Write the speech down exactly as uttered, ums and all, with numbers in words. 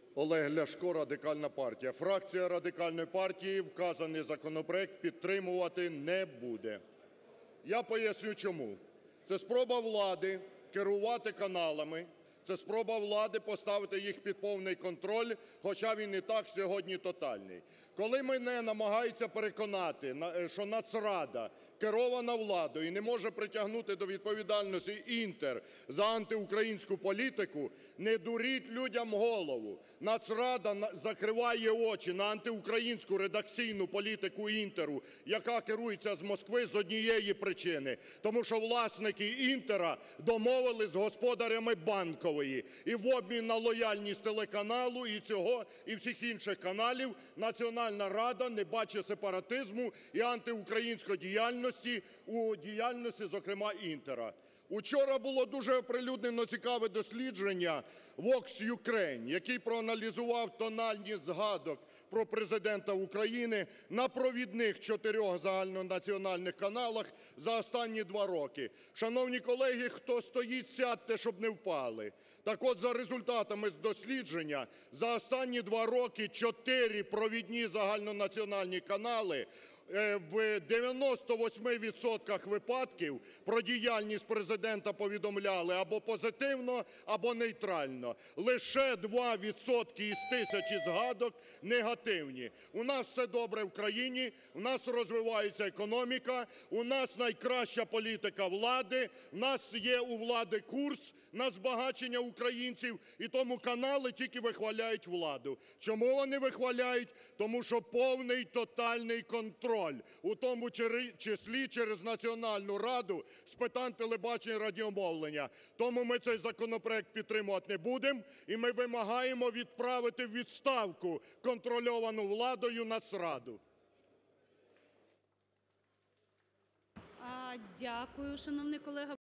Олег Ляшко, Радикальна партія. Фракція Радикальної партії вказаний законопроект підтримувати не буде. Я поясню чому. Це спроба влади керувати каналами, це спроба влади поставити їх під повний контроль, хоча він і так сьогодні тотальний. Коли мене намагаються переконати, що Нацрада керована владою і не може притягнути до відповідальності "Інтер" за антиукраїнську політику, не дуріть людям голову. Нацрада закриває очі на антиукраїнську редакційну політику "Інтеру", яка керується з Москви з однієї причини: тому що власники "Інтера" домовились з господарями Банкової, і в обмін на лояльність телеканалу і цього, і всіх інших каналів Національна рада не бачить сепаратизму і антиукраїнської діяльності у діяльності, зокрема, "Інтера". Учора було дуже оприлюднено цікаве дослідження Vox Ukraine, який проаналізував тональність згадок про Президента України на провідних чотирьох загальнонаціональних каналах за останні два роки. Шановні колеги, хто стоїть, сядьте, щоб не впали. Так от, за результатами дослідження, за останні два роки чотири провідні загальнонаціональні канали в дев'яноста восьми відсотках випадків про діяльність Президента повідомляли або позитивно, або нейтрально. Лише два відсотки із тисячі згадок негативні. У нас все добре в країні, у нас розвивається економіка, у нас найкраща політика влади, у нас є у влади курс на збагачення українців, і тому канали тільки вихваляють владу. Чому вони вихваляють? Тому що повний тотальний контроль, у тому числі через Національну раду з питань телебачення і радіомовлення. Тому ми цей законопроект підтримувати не будемо, і ми вимагаємо відправити у відставку контрольовану владою Нацраду. Дякую, шановний колего.